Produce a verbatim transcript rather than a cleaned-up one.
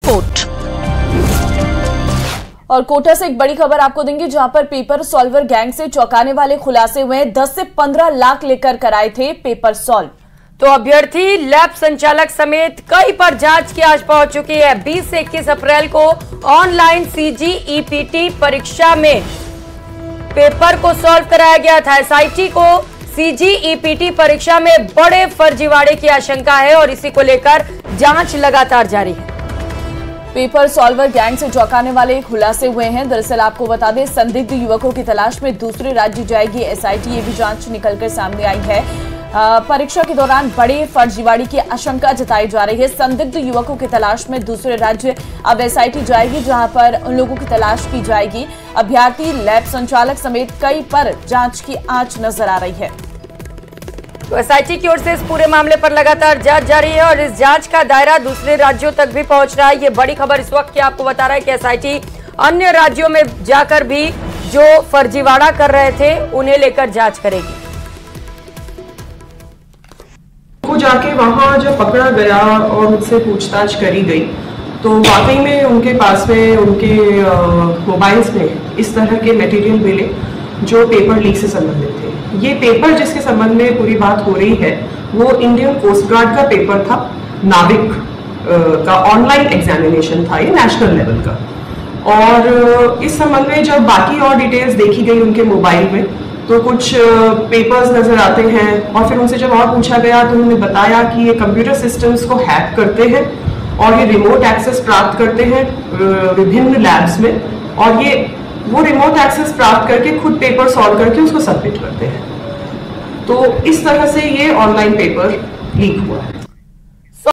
Report. और कोटा से एक बड़ी खबर आपको देंगे, जहां पर पेपर सॉल्वर गैंग से चौंकाने वाले खुलासे हुए। दस से पंद्रह लाख लेकर कराए थे पेपर सॉल्व। तो अभ्यर्थी, लैब संचालक समेत कई पर जांच की आज पहुंच चुकी है। बीस से इक्कीस अप्रैल को ऑनलाइन सीजीईपीटी परीक्षा में पेपर को सॉल्व कराया गया था। एसआईटी को सीजीईपीटी परीक्षा में बड़े फर्जीवाड़े की आशंका है और इसी को लेकर जांच लगातार जारी है। पेपर सॉल्वर गैंग से चौंकाने वाले खुलासे हुए हैं। दरअसल आपको बता दें, संदिग्ध युवकों की तलाश में दूसरे राज्य जाएगी एसआईटी। ये भी जांच निकलकर सामने आई है। परीक्षा के दौरान बड़े फर्जीवाड़े की आशंका जताई जा रही है। संदिग्ध युवकों की तलाश में दूसरे राज्य अब एसआईटी जाएगी, जहां पर उन लोगों की तलाश की जाएगी। अभ्यर्थी, लैब संचालक समेत कई पर जांच की आंच नजर आ रही है। तो एसआईटी की ओर से इस पूरे मामले पर लगातार जांच जारी है और इस जांच का दायरा दूसरे राज्यों तक भी पहुंच रहा है। ये बड़ी खबर इस वक्त की आपको बता रहा है कि एसआईटी अन्य राज्यों में जाकर भी जो फर्जीवाड़ा कर रहे थे उन्हें लेकर जांच करेगी। वो जाके वहां जब पकड़ा गया और मुझसे पूछताछ करी गई तो वाकई में उनके पास में उनके मोबाइल्स में इस तरह के मटेरियल मिले जो पेपर लीक से संबंधित थे। ये पेपर जिसके संबंध में पूरी बात हो रही है वो इंडियन कोस्ट गार्ड का पेपर था। नाविक का ऑनलाइन एग्जामिनेशन था, ये नेशनल लेवल का। और इस संबंध में जब बाकी और डिटेल्स देखी गई उनके मोबाइल में तो कुछ पेपर्स नजर आते हैं और फिर उनसे जब और पूछा गया तो उन्होंने बताया कि ये कंप्यूटर सिस्टम्स को हैक करते हैं और ये रिमोट एक्सेस प्राप्त करते हैं विभिन्न लैब्स में, और ये वो रिमोट एक्सेस प्राप्त करके खुद पेपर सॉल्व करके उसको सबमिट करते हैं। तो इस तरह से ये ऑनलाइन पेपर लीक हुआ है।